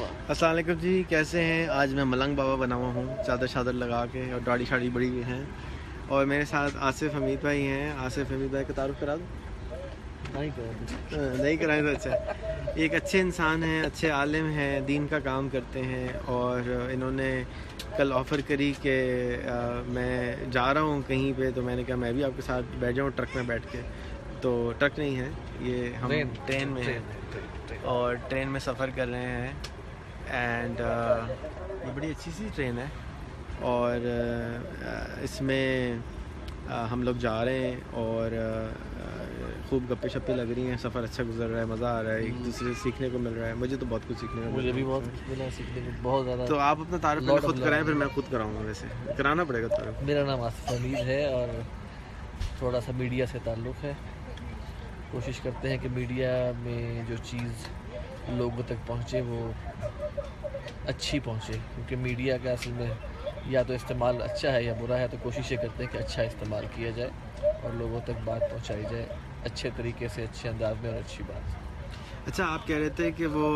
السلام علیکم جی، کیسے ہیں؟ آج میں ملنگ بابا بنا ہوا ہوں، چادر شادر لگا کے اور داڑھی شاڑی بڑی ہوئی ہیں، اور میرے ساتھ آصف حمید بھائی ہیں۔ آصف حمید بھائی کا تعارف کرا دوں؟ نہیں کرائیں تو اچھا۔ ایک اچھے انسان ہیں، اچھے عالم ہیں، دین کا کام کرتے ہیں، اور انہوں نے کل آفر کری کہ میں جا رہا ہوں کہیں پہ، تو میں نے کہا میں بھی آپ کے ساتھ بیٹھ جاؤں ٹرک میں بیٹھ کے۔ تو ٹرک نہیں ہے یہ، ہم ٹرین میں ہیں اور ٹرین میں سفر کر رہے ہیں، اینڈ یہ بڑی اچھی سی ٹرین ہے، اور اس میں ہم لوگ جا رہے ہیں اور خوب گپے شپے لگ رہی ہیں، سفر اچھا گزر رہا ہے، مزہ آ رہا ہے، ایک دوسرے سے سیکھنے کو مل رہا ہے۔ مجھے تو بہت کچھ سیکھنے کو مل رہا ہے، مجھے بھی بہت ملا سیکھنے کو، بہت زیادہ۔ تو آپ اپنا تعارف پہلے خود کرائیں، پھر میں خود کراؤں گا۔ ویسے کرانا پڑے گا تعارف۔ میرا نام آصف حمید ہے اور تھوڑا سا میڈیا سے تعلق ہے۔ کوشش کرتے ہیں کہ میڈیا میں جو چیز لوگوں تک پہنچے وہ اچھی پہنچے، کیونکہ میڈیا کا اصل میں یا تو استعمال اچھا ہے یا برا ہے، تو کوشش یہ کرتے ہیں کہ اچھا استعمال کیا جائے اور لوگوں تک بات پہنچائی جائے اچھے طریقے سے، اچھے انداز میں اور اچھی بات۔ اچھا، آپ کہہ رہے تھے کہ وہ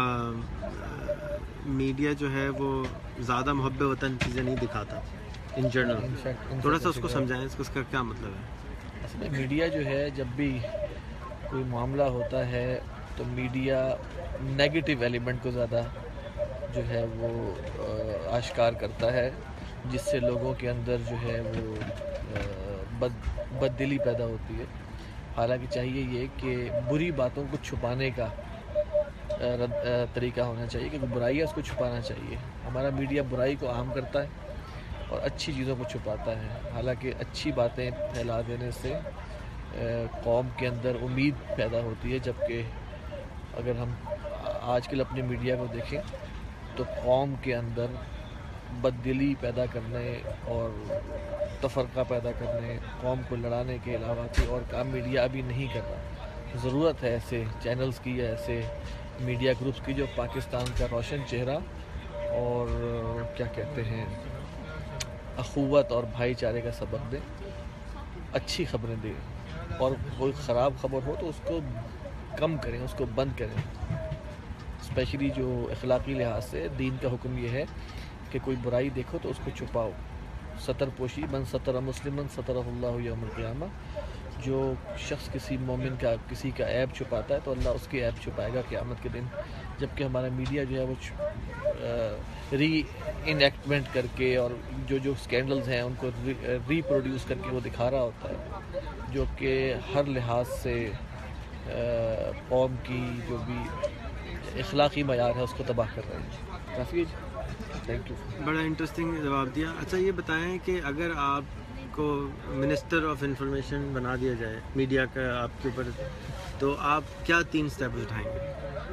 میڈیا جو ہے وہ زیادہ محب وطن چیزیں نہیں دکھاتا ان جنرل، تھوڑا سا اس کو سمجھائیں، اس کا کیا مطلب ہے؟ اصل میں میڈیا جو ہے، جب بھی کوئی معاملہ ہوتا ہے تو میڈیا نیگیٹو ایلیمنٹ کو زیادہ جو ہے وہ آشکار کرتا ہے، جس سے لوگوں کے اندر جو ہے وہ بد دلی پیدا ہوتی ہے۔ حالانکہ چاہیے یہ کہ بری باتوں کو چھپانے کا طریقہ ہونا چاہیے، کہ برائی ہے اس کو چھپانا چاہیے۔ ہمارا میڈیا برائی کو عام کرتا ہے اور اچھی چیزوں کو چھپاتا ہے، حالانکہ اچھی باتیں پھیلا دینے سے قوم کے اندر امید پیدا ہوتی ہے، جبکہ اگر ہم آج کل اپنے میڈیا کو دیکھیں تو قوم کے اندر بددلی پیدا کرنے اور تفرقہ پیدا کرنے، قوم کو لڑانے کے علاوہ کوئی اور کام میڈیا ابھی نہیں کر رہا۔ ضرورت ہے ایسے چینلز کی یا ایسے میڈیا گروپس کی جو پاکستان کا روشن چہرہ اور کیا کہتے ہیں اخوت اور بھائی چارے کا سبق دیں، اچھی خبریں دیں، اور کوئی خراب خبر ہو تو اس کو کم کریں، اس کو بند کریں۔ اسپیشلی جو اخلاقی لحاظ سے دین کا حکم یہ ہے کہ کوئی برائی دیکھو تو اس کو چھپاؤ۔ ستر پوشی، من ستر مسلمن سترہ اللہ یوم القیامہ۔ جو شخص کسی مومن کا کسی کا عیب چھپاتا ہے تو اللہ اس کے عیب چھپائے گا قیامت کے دن۔ جبکہ ہمارا میڈیا جو ہے وہ ری انیکٹمنٹ کر کے اور جو اسکینڈلز ہیں ان کو ری پروڈیوس کر کے وہ دکھا رہا ہوتا ہے، جو کہ ہر لحاظ سے قوم کی جو بھی اخلاقی معیار ہے اس کو تباہ کر رہے ہیں۔ کافی تھینک یو، بڑا انٹرسٹنگ جواب دیا۔ اچھا یہ بتائیں کہ اگر آپ کو منسٹر آف انفارمیشن بنا دیا جائے میڈیا کا آپ کے اوپر، تو آپ کیا 3 اسٹیپ اٹھائیں گے؟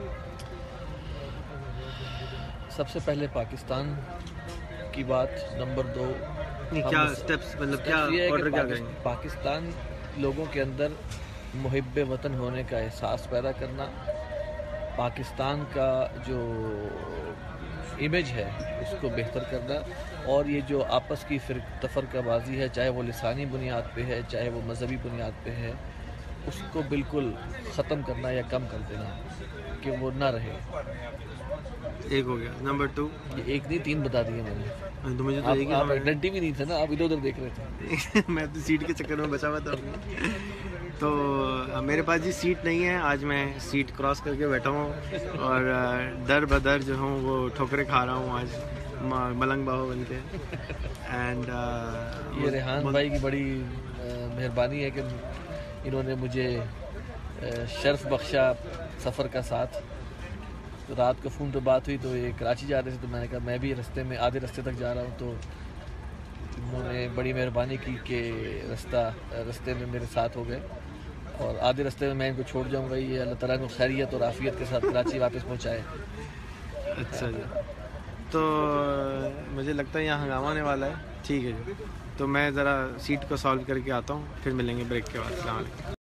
سب سے پہلے پاکستان کی بات، نمبر 2 کیا اسٹیپس، مطلب کیا آرڈر کیا کریں گے؟ پاکستان لوگوں کے اندر محب وطن ہونے کا احساس پیدا کرنا، پاکستان کا جو امیج ہے اس کو بہتر کرنا، اور یہ جو آپس کی تفرقہ بازی ہے، چاہے وہ لسانی بنیاد پہ ہے چاہے وہ مذہبی بنیاد پہ ہے، اس کو بالکل ختم کرنا یا کم کر دینا کہ وہ نہ رہے۔ ایک ہو گیا۔ نمبر 2؟ یہ ایک نہیں 3 بتا دیے میں نے، تو مجھے تو آپ آئیڈینٹی بھی نہیں تھا نا، آپ ادھر ادھر دیکھ رہے تھے۔ میں تو سیٹ کے چکر میں بچا ہوا تھا۔ تو میرے پاس جی سیٹ نہیں ہے، آج میں سیٹ کراس کر کے بیٹھا ہوں اور در بدر جو ہوں وہ ٹھوکریں کھا رہا ہوں آج ملنگ بابا بن کے۔ اینڈ یہ ریحان بھائی کی بڑی مہربانی ہے کہ انہوں نے مجھے شرف بخشا سفر کا ساتھ۔ تو رات کو فون پہ بات ہوئی تو یہ کراچی جا رہے تھے، تو میں نے کہا میں بھی رستے میں آدھے رستے تک جا رہا ہوں، تو انہوں نے بڑی مہربانی کی کہ رستے میں میرے ساتھ ہو گئے، اور آدھے رستے میں ان کو چھوڑ جاؤں گا۔ یہ اللہ تعالیٰ کو خیریت اور عافیت کے ساتھ کراچی واپس پہنچائے۔ اچھا جی، تو مجھے لگتا ہے یہاں ہنگامہ آنے والا ہے۔ ٹھیک ہے جی، تو میں ذرا سیٹ کو سالو کر کے آتا ہوں، پھر ملیں گے بریک کے بعد۔ السلام علیکم۔